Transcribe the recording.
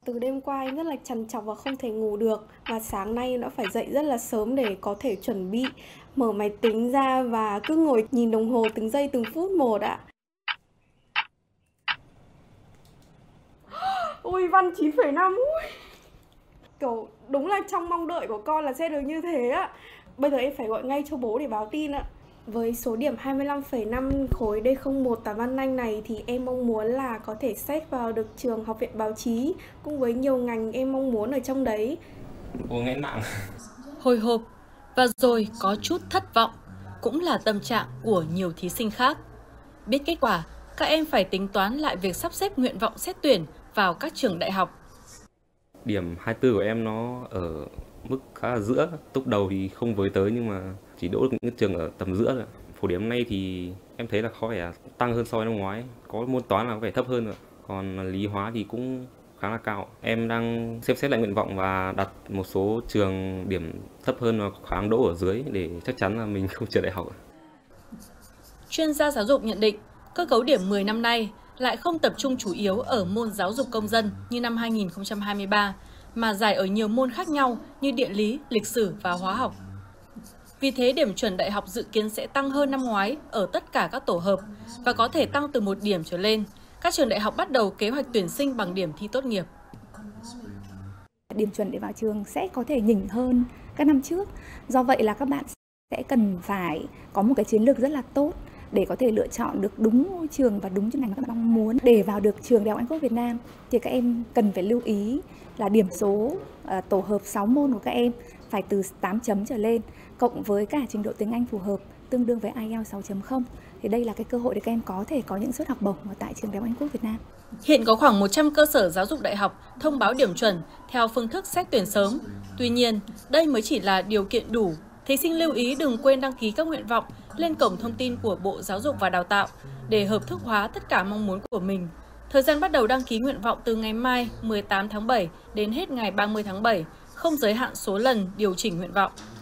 Từ đêm qua em rất là trằn trọc và không thể ngủ được. Và sáng nay em đã phải dậy rất là sớm để có thể chuẩn bị, mở máy tính ra và cứ ngồi nhìn đồng hồ từng giây từng phút một ạ. Ui, văn 9,5. Kiểu đúng là trong mong đợi của con là sẽ được như thế ạ. Bây giờ em phải gọi ngay cho bố để báo tin ạ. Với số điểm 25,5 khối D01 toán văn Anh này thì em mong muốn là có thể xét vào được trường Học viện Báo chí cùng với nhiều ngành em mong muốn ở trong đấy. Cô nghẽn mạng. Hồi hộp và rồi có chút thất vọng cũng là tâm trạng của nhiều thí sinh khác. Biết kết quả, các em phải tính toán lại việc sắp xếp nguyện vọng xét tuyển vào các trường đại học. Điểm 24 của em nó ở mức khá là giữa, túc đầu thì không với tới nhưng mà chỉ đỗ được những trường ở tầm giữa rồi. Phổ điểm nay thì em thấy là có vẻ tăng hơn so với năm ngoái, có môn toán là có vẻ thấp hơn rồi. Còn lý hóa thì cũng khá là cao. Em đang xem xét lại nguyện vọng và đặt một số trường điểm thấp hơn và khả năng đỗ ở dưới để chắc chắn là mình không trượt đại học. Chuyên gia giáo dục nhận định, cơ cấu điểm 10 năm nay lại không tập trung chủ yếu ở môn giáo dục công dân như năm 2023, mà giải ở nhiều môn khác nhau như địa lý, lịch sử và hóa học. Vì thế, điểm chuẩn đại học dự kiến sẽ tăng hơn năm ngoái ở tất cả các tổ hợp và có thể tăng từ 1 điểm trở lên. Các trường đại học bắt đầu kế hoạch tuyển sinh bằng điểm thi tốt nghiệp. Điểm chuẩn để vào trường sẽ có thể nhỉnh hơn các năm trước. Do vậy là các bạn sẽ cần phải có một cái chiến lược rất là tốt để có thể lựa chọn được đúng ngôi trường và đúng chuyên ngành mà các bạn mong muốn. Để vào được trường Đại học Anh Quốc Việt Nam thì các em cần phải lưu ý là điểm số tổ hợp 6 môn của các em phải từ 8 chấm trở lên, cộng với cả trình độ tiếng Anh phù hợp tương đương với IELTS 6.0. Thì đây là cái cơ hội để các em có thể có những suất học bổng ở tại trường Đại học Anh Quốc Việt Nam. Hiện có khoảng 100 cơ sở giáo dục đại học thông báo điểm chuẩn theo phương thức xét tuyển sớm. Tuy nhiên, đây mới chỉ là điều kiện đủ. Thí sinh lưu ý đừng quên đăng ký các nguyện vọng lên cổng thông tin của Bộ Giáo dục và Đào tạo để hợp thức hóa tất cả mong muốn của mình. Thời gian bắt đầu đăng ký nguyện vọng từ ngày mai 18 tháng 7 đến hết ngày 30 tháng 7, không giới hạn số lần điều chỉnh nguyện vọng.